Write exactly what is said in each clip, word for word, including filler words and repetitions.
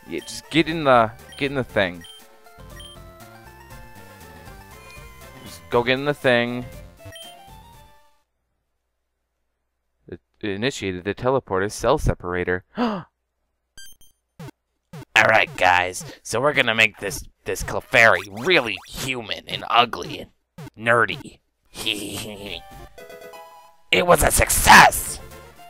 Yeah, just get in the get in the thing. Just go get in the thing. It initiated the teleporter cell separator. Alright guys, so we're gonna make this this CLEFAIRY really human and ugly and nerdy. It was a success!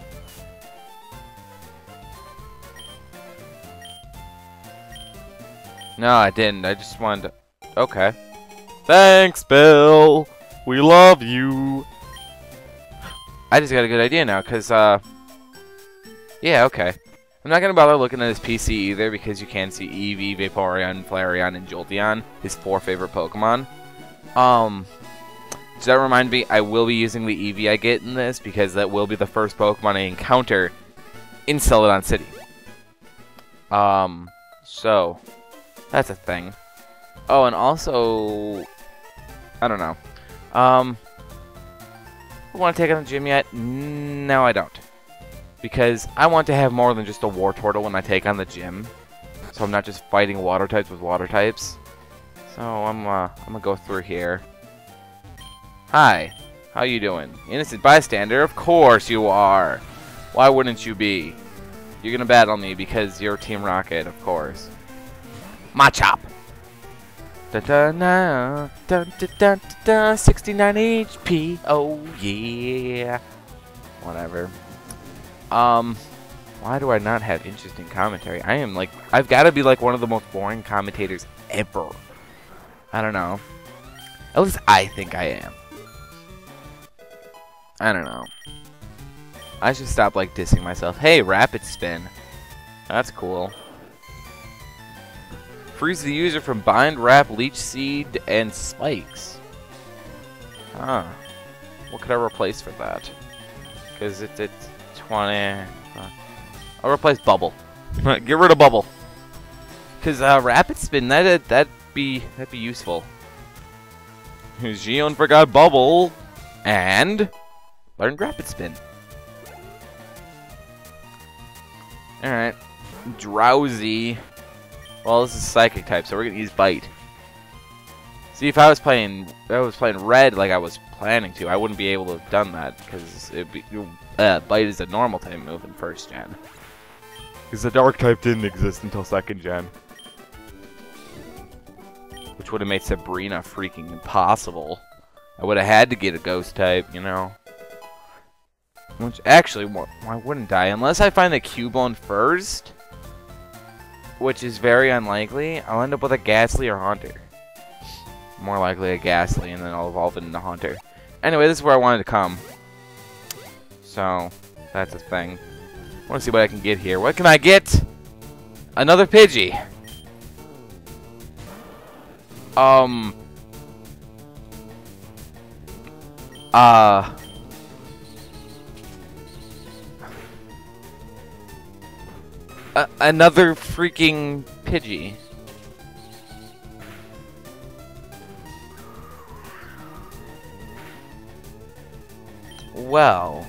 No, I didn't. I just wanted to... Okay. Thanks, Bill! We love you! I just got a good idea now, because, uh... yeah, okay. I'm not going to bother looking at his P C either, because you can see Eevee, Vaporeon, Flareon, and Jolteon, his four favorite Pokemon. Um... Does that remind me, I will be using the Eevee I get in this, because that will be the first Pokemon I encounter in Celadon City. Um, so... That's a thing. Oh, and also... I don't know. Um... Want to take on the gym yet? No, I don't. Because I want to have more than just a War Turtle when I take on the gym. So I'm not just fighting water types with water types. So I'm, uh, I'm gonna go through here. Hi. How you doing? Innocent bystander? Of course you are. Why wouldn't you be? You're gonna battle me because you're Team Rocket, of course. Machop! Dun dun dun dun dun dun dun, sixty-nine H P. Oh yeah. Whatever. Um, why do I not have interesting commentary? I am like, I've got to be like one of the most boring commentators ever. I don't know. At least I think I am. I don't know. I should stop like dissing myself. Hey, Rapid Spin. That's cool. Freeze the user from Bind, Wrap, Leech Seed, and Spikes. Huh. What could I replace for that? Because it's, it's twenty... Uh, I'll replace Bubble. Get rid of Bubble. Because uh, Rapid Spin, that'd, that'd, be, that'd be useful. Gion forgot Bubble. And... learned Rapid Spin. Alright. Drowsy. Well, this is Psychic type, so we're gonna use Bite. See, if I was playing, if I was playing Red like I was planning to, I wouldn't be able to have done that because it'd be, uh, Bite is a normal type move in first gen. Because the Dark type didn't exist until second gen, which would have made Sabrina freaking impossible. I would have had to get a Ghost type, you know. Which actually, why wouldn't I? Unless I find the Cubone first. Which is very unlikely. I'll end up with a Ghastly or Haunter. More likely a Ghastly, and then I'll evolve it into Haunter. Anyway, this is where I wanted to come. So, that's a thing. I want to see what I can get here. What can I get? Another Pidgey. Um. Uh. Uh, another freaking Pidgey. Well.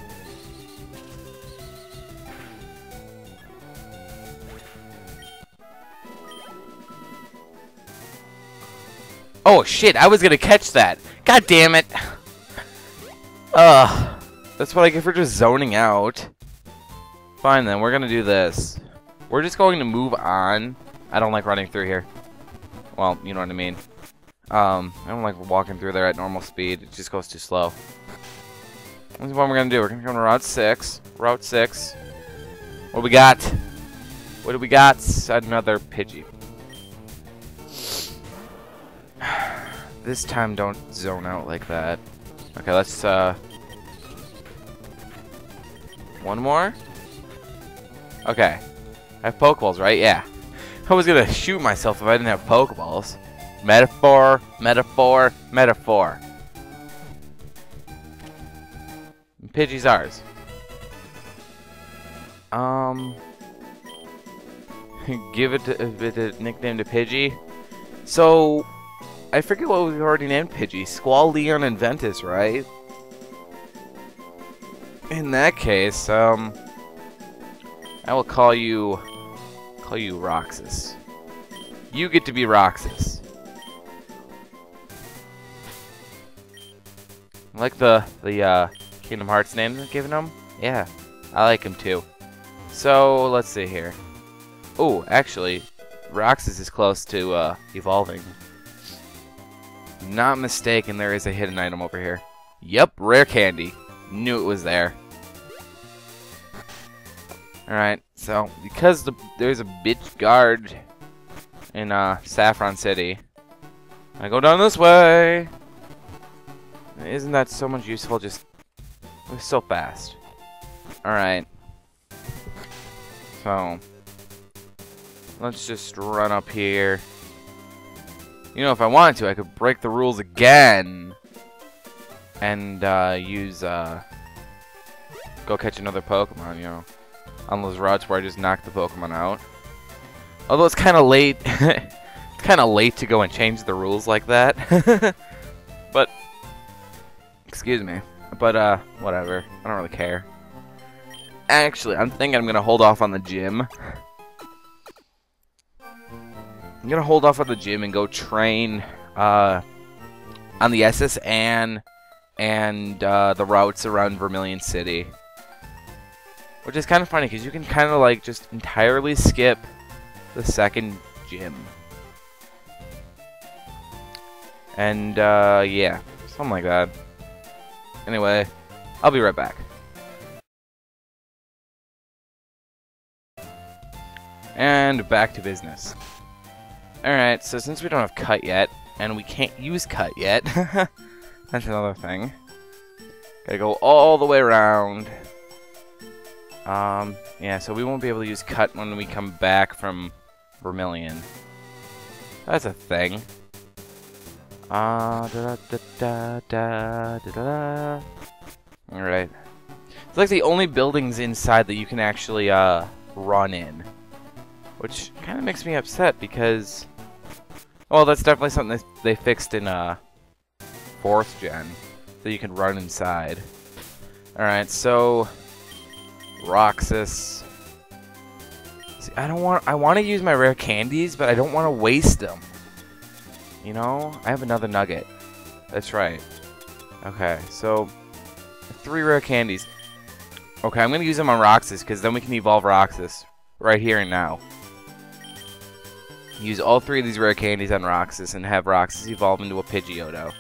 Oh shit, I was gonna catch that. God damn it. Ugh. That's what I get for just zoning out. Fine then, we're gonna do this. We're just going to move on. I don't like running through here. Well, you know what I mean. Um, I don't like walking through there at normal speed. It just goes too slow. This is what we're going to do. We're going to come to Route six. Route six. What do we got? What do we got? Another Pidgey. This time don't zone out like that. Okay, let's, uh... one more? Okay. I have Pokeballs, right? Yeah. I was gonna shoot myself if I didn't have Pokeballs. Metaphor, metaphor, metaphor. And Pidgey's ours. Um... give it a, a, a nickname to Pidgey. So... I forget what we've already named Pidgey. Squall, Leon, and Ventus, right? In that case, um... I will call you... call you Roxas. You get to be Roxas. I like the the uh, Kingdom Hearts name they're giving him. Yeah, I like him too. So let's see here. Oh, actually, Roxas is close to uh, evolving. Not mistaken, there is a hidden item over here. Yep, rare candy. Knew it was there. Alright, so because the, there's a bitch guard in uh, Saffron City, I go down this way. Isn't that so much useful? Just it was so fast. Alright. So let's just run up here. You know, if I wanted to, I could break the rules again and uh, use uh, go catch another Pokemon, you know, on those routes where I just knock the Pokemon out. Although it's kind of late, it's kind of late to go and change the rules like that. But excuse me, but uh, whatever. I don't really care. Actually, I'm thinking I'm gonna hold off on the gym. I'm gonna hold off on the gym and go train uh, on the S S N and uh, the routes around Vermilion City. Which is kind of funny because you can kind of like just entirely skip the second gym. And uh, yeah, something like that. Anyway, I'll be right back. And back to business. Alright, so since we don't have cut yet, and we can't use cut yet, that's another thing. Gotta go all the way around. Um, yeah, so we won't be able to use cut when we come back from Vermilion. That's a thing. Uh, da da da da da da. Alright. It's like the only buildings inside that you can actually, uh, run in. Which kind of makes me upset because... Well, that's definitely something they, they fixed in, uh, fourth gen. So you can run inside. Alright, so... Roxas. See, I don't want... I want to use my rare candies, but I don't want to waste them. You know? I have another nugget. That's right. Okay, so... Three rare candies. Okay, I'm going to use them on Roxas, because then we can evolve Roxas. Right here and now. Use all three of these rare candies on Roxas and have Roxas evolve into a Pidgeotto.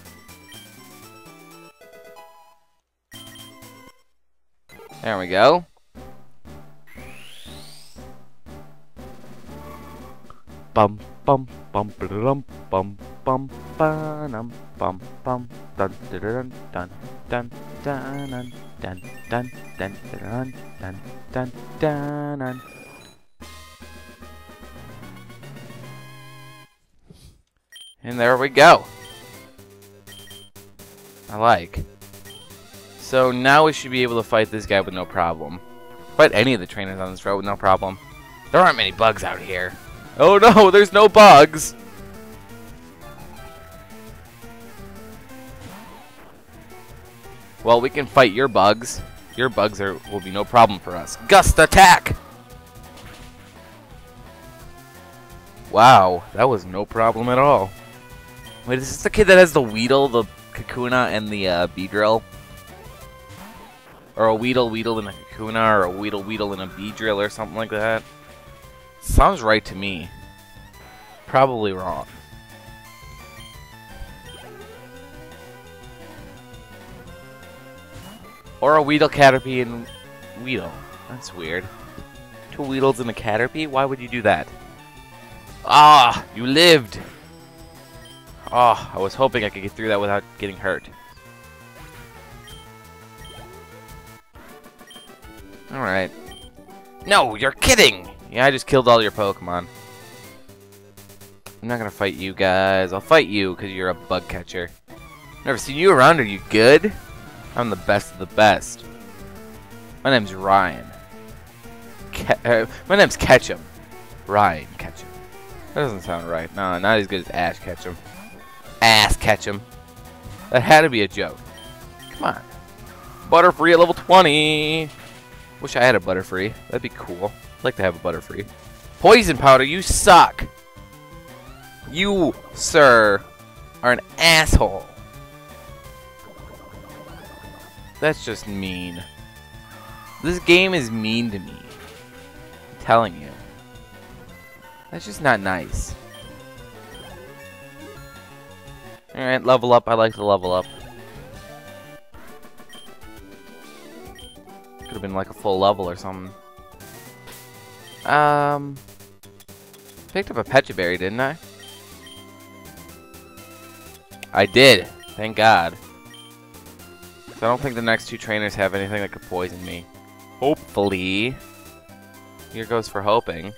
There we go. Bum bum bum bum bum bum bum bum bum dun dun dun dun dun dun dun dun dun dun dun dun dun. And there we go. I like. So now we should be able to fight this guy with no problem. Fight any of the trainers on this road with no problem. There aren't many bugs out here. Oh no, there's no bugs! Well, we can fight your bugs. Your bugs are will be no problem for us. Gust attack! Wow, that was no problem at all. Wait, is this the kid that has the Weedle, the Kakuna, and the uh, Beedrill? Or a Weedle, Weedle, and a Kakuna, or a Weedle, Weedle, and a Beedrill, or something like that? Sounds right to me. Probably wrong. Or a Weedle, Caterpie, and Weedle. That's weird. Two Weedles and a Caterpie? Why would you do that? Ah, you lived! Oh, I was hoping I could get through that without getting hurt. Alright. No, you're kidding! Yeah, I just killed all your Pokemon. I'm not gonna fight you guys. I'll fight you because you're a bug catcher. Never seen you around. Are you good? I'm the best of the best. My name's Ryan. Ke uh, my name's Ketchum. Ryan Ketchum. That doesn't sound right. No, not as good as Ash Ketchum. Ass Ketchum. That had to be a joke. Come on. Butterfree at level twenty. Wish I had a Butterfree. That'd be cool. I'd like to have a Butterfree. Poison powder, you suck. You, sir, are an asshole. That's just mean. This game is mean to me. I'm telling you. That's just not nice. Alright, level up. I like to level up. Could have been like a full level or something. Um, picked up a Pecha Berry, didn't I? I did. Thank God. So I don't think the next two trainers have anything that could poison me. Hopefully. Here goes for hoping.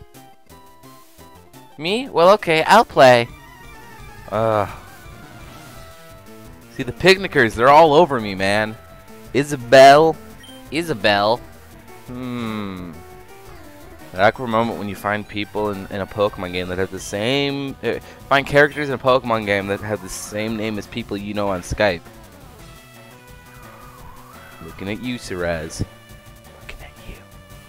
Me? Well, okay, I'll play. Ugh. See, the picnickers, they're all over me, man. Isabelle. Isabelle. Hmm. That awkward moment when you find people in, in a Pokemon game that have the same... Uh, find characters in a Pokemon game that have the same name as people you know on Skype. Looking at you, Cerez. Looking at you.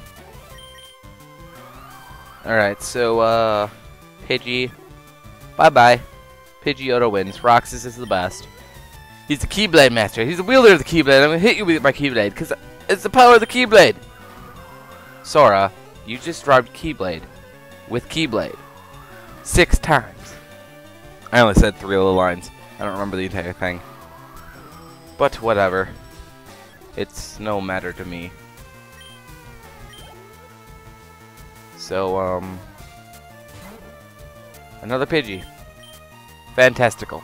Alright, so, uh... Pidgey. Bye-bye. Pidgeotto wins. Roxas is the best. He's the Keyblade Master. He's the wielder of the Keyblade. I'm gonna hit you with my Keyblade, because it's the power of the Keyblade. Sora, you just dropped Keyblade. With Keyblade. Six times. I only said three little lines. I don't remember the entire thing. But whatever. It's no matter to me. So, um... another Pidgey. Fantastical.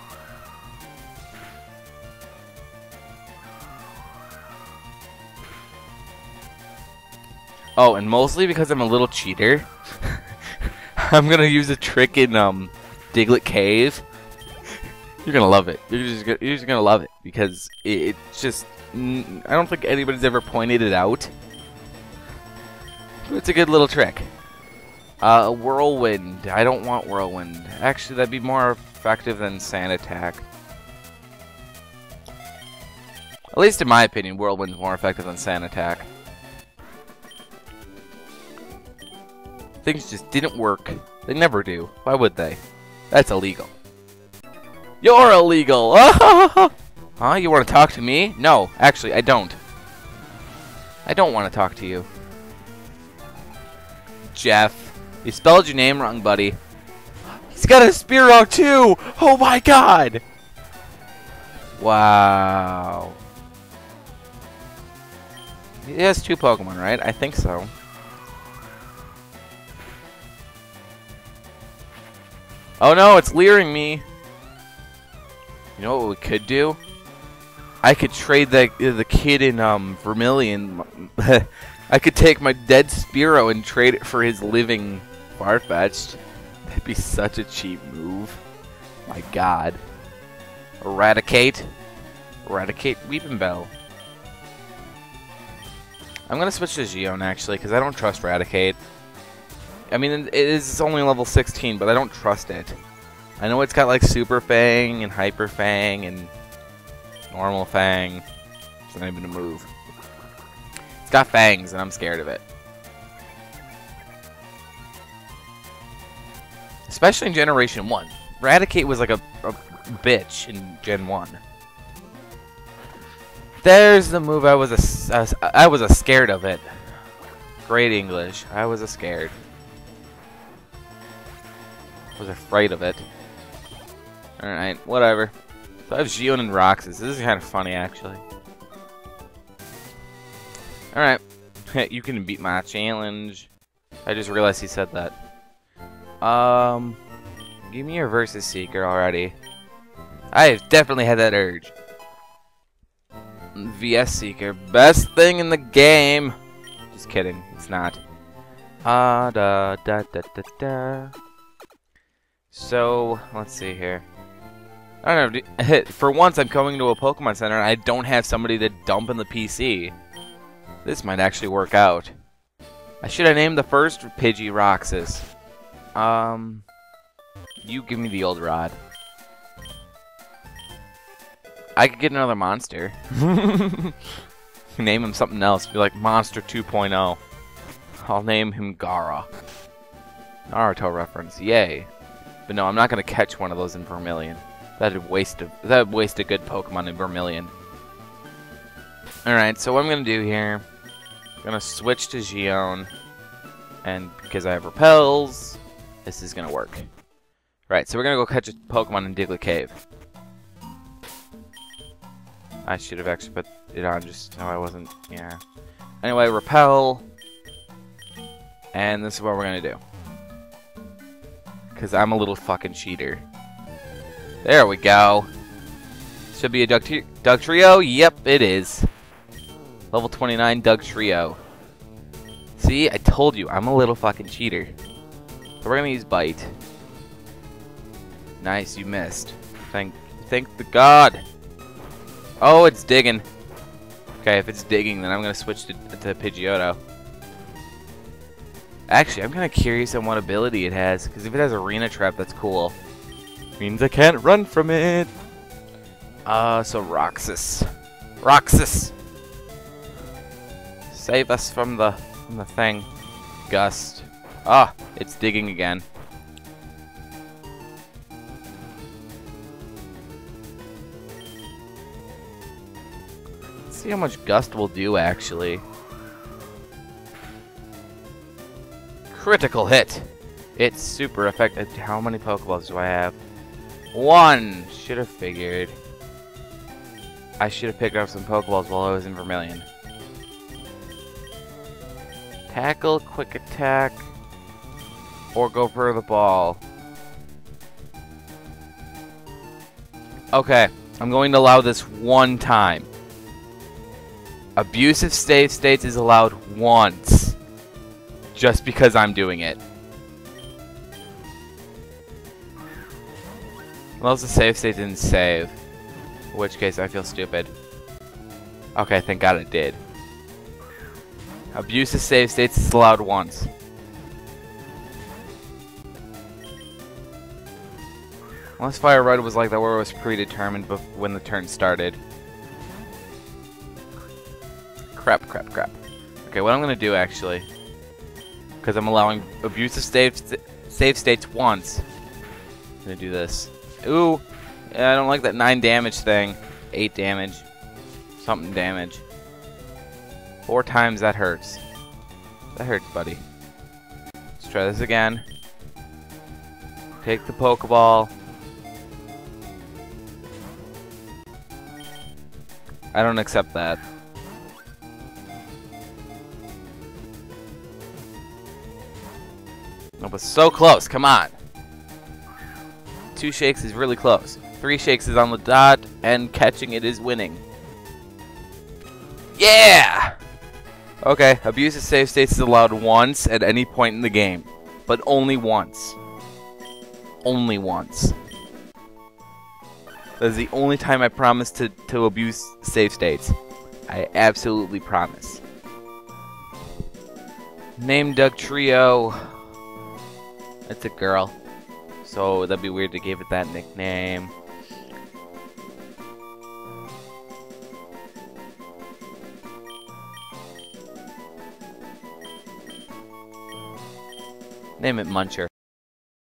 Oh, and mostly because I'm a little cheater, I'm gonna use a trick in um, Diglett Cave. You're gonna love it. You're just gonna, you're just gonna love it because it, it's just. I don't think anybody's ever pointed it out. It's a good little trick. Uh, Whirlwind. I don't want Whirlwind. Actually, that'd be more effective than Sand Attack. At least in my opinion, Whirlwind's more effective than Sand Attack. Things just didn't work. They never do. Why would they? That's illegal. You're illegal! Huh? You want to talk to me? No, actually, I don't. I don't want to talk to you. Jeff. You spelled your name wrong, buddy. He's got a Spearow too! Oh my god! Wow. He has two Pokemon, right? I think so. Oh no, it's leering me. You know what we could do? I could trade the the kid in um Vermilion. I could take my dead Spearow and trade it for his living Farfetch'd. That'd be such a cheap move. My god. Eradicate. Eradicate Weepinbell. I'm gonna switch to Gion actually, because I don't trust Eradicate. I mean, it is only level sixteen, but I don't trust it. I know it's got like Super Fang and Hyper Fang and Normal Fang. It's not even a move. It's got fangs, and I'm scared of it. Especially in Generation one. Eradicate was like a, a bitch in Gen one. There's the move I was a, a, I was a scared of it. Great English. I was a scared. I was afraid of it. Alright, whatever. So I have Gion and Roxas. This is kind of funny, actually. Alright. You can beat my challenge. I just realized he said that. Um, give me your Versus Seeker already. I have definitely had that urge. V S Seeker. Best thing in the game. Just kidding. It's not. Ah, uh, da, da, da, da, da. So, let's see here. I don't know. For once, I'm coming to a Pokemon Center and I don't have somebody to dump in the P C. This might actually work out. I should have named the first Pidgey Roxas. Um, you give me the old rod. I could get another monster. Name him something else. Be like Monster two point oh. I'll name him Gara. Naruto reference, yay. But no, I'm not gonna catch one of those in Vermilion. That'd waste a that'd waste a good Pokemon in Vermilion. Alright, so what I'm gonna do here, I'm gonna switch to Gion, and because I have repels, this is gonna work. Right, so we're gonna go catch a Pokemon in Diglett Cave. I should have actually put it on just how I wasn't, yeah. Anyway, repel, and this is what we're gonna do. Because I'm a little fucking cheater. There we go. Should be a Doug, Doug Trio? Yep, it is. Level twenty-nine Doug Trio. See, I told you, I'm a little fucking cheater. So we're gonna use Bite. Nice, you missed. Thank, thank the God. Oh, it's digging. Okay, if it's digging, then I'm gonna switch to, to Pidgeotto. Actually, I'm kind of curious on what ability it has, because if it has Arena Trap, that's cool. Means I can't run from it. Uh, so Roxas. Roxas! Save us from the, from the thing. Gust. Ah, it's digging again. Let's see how much Gust will do, actually. Critical hit. It's super effective. How many Pokeballs do I have? One. Should have figured. I should have picked up some Pokeballs while I was in Vermilion. Tackle, quick attack, or go for the ball. Okay, I'm going to allow this one time. Abusive save states is allowed once. Just because I'm doing it. Unless the save state didn't save. In which case I feel stupid. Okay, thank God it did. Abusive save states is allowed once. Unless FireRed was like that where it was predetermined when the turn started. Crap, crap, crap. Okay, what I'm gonna do actually, because I'm allowing abusive save, save states once, I'm gonna do this. Ooh, yeah, I don't like that nine damage thing. Eight damage. Something damage. Four times, that hurts. That hurts, buddy. Let's try this again. Take the Pokeball. I don't accept that. No, but so close, come on. Two shakes is really close. Three shakes is on the dot, and catching it is winning. Yeah! Okay, abusive save states is allowed once at any point in the game. But only once. Only once. That is the only time I promise to, to abuse save states. I absolutely promise. Name Doug Trio. It's a girl. So that'd be weird to give it that nickname. Name it Muncher.